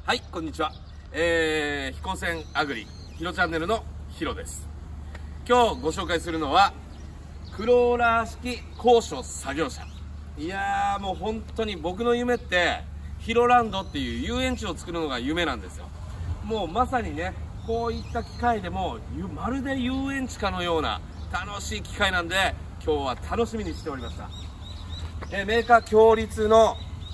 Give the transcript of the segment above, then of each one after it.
はい、こんにちは。飛行船アグリヒロチャンネルのヒロです。今日ご紹介するのはクローラー式高所作業車。いやー、もう本当に僕の夢ってヒロランドっていう遊園地を作るのが夢なんですよ。もうまさにね、こういった機械でもまるで遊園地かのような楽しい機械なんで、今日は楽しみにしておりました。メーカー共立の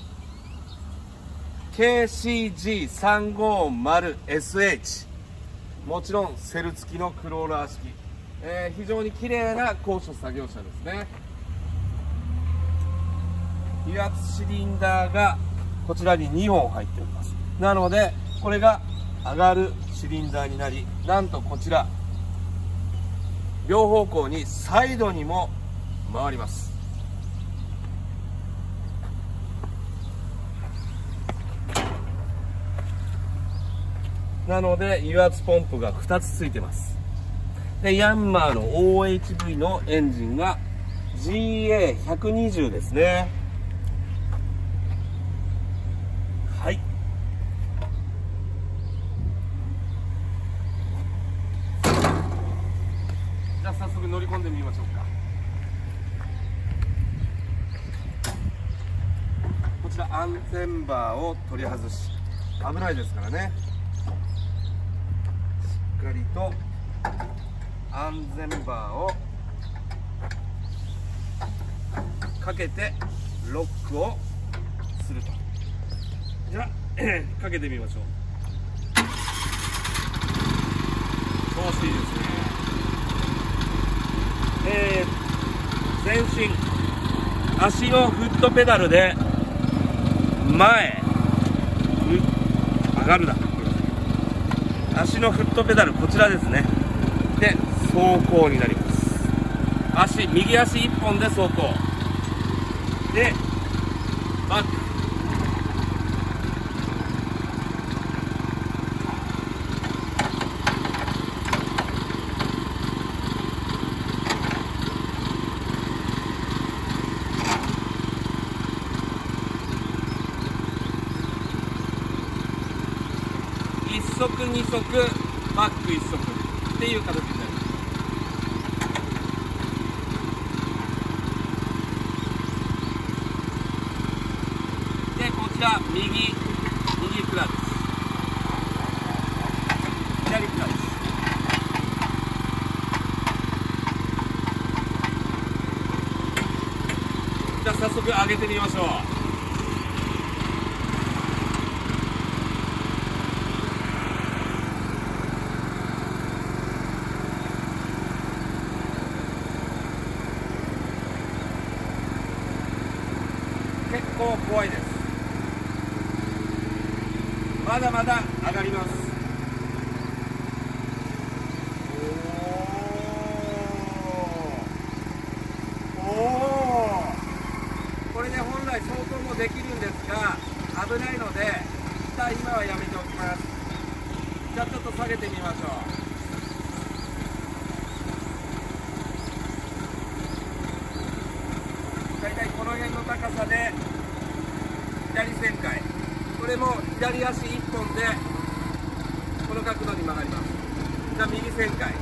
KCG350SH、 もちろんセル付きのクローラー式、非常に綺麗な高所作業車ですね。油圧シリンダーがこちらに2本入っております。なのでこれが上がるシリンダーになり、なんとこちら両方向にサイドにも回ります。なので油圧ポンプが2つついてます。でヤンマーの OHV のエンジンが GA120 ですね。はい、じゃあ早速乗り込んでみましょうか。こちら安全バーを取り外し、危ないですからね、しっかりと安全バーをかけてロックをすると。じゃあかけてみましょう。調子いいですね。前進、足のフットペダルで前上がるな、足のフットペダルこちらですね。で走行になります。右足1本で走行でバック、1足2足バック1足っていう形になります。でこちら右クラッチ、左クラッチ。じゃあ早速上げてみましょう。結構怖いです。まだまだ上がります。これで本来走行もできるんですが危ないので、一旦今はやめておきます。じゃあちょっと下げてみましょう。だいたいこの辺の高さで左旋回、これも左足1本でこの角度に曲がります。じゃあ右旋回、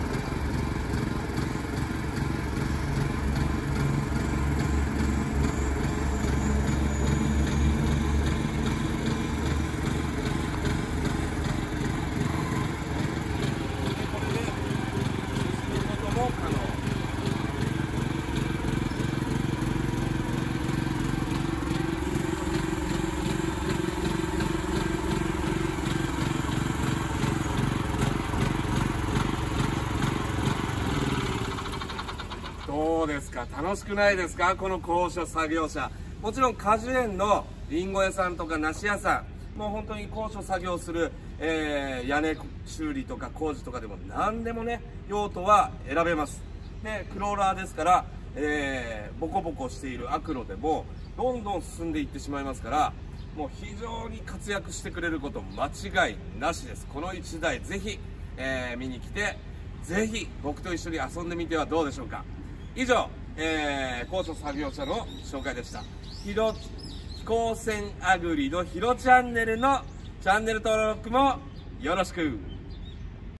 これで進むことも可能。どうですか、楽しくないですか、この高所作業車。もちろん果樹園のりんご屋さんとか梨屋さん、もう本当に高所作業する、屋根修理とか工事とかでも何でもね、用途は選べます。でクローラーですから、ボコボコしている悪路でもどんどん進んでいってしまいますから、もう非常に活躍してくれること間違いなしです。この1台ぜひ、見に来て、ぜひ僕と一緒に遊んでみてはどうでしょうか。以上、高所作業車の紹介でした。飛行船アグリのヒロチャンネルのチャンネル登録もよろしく。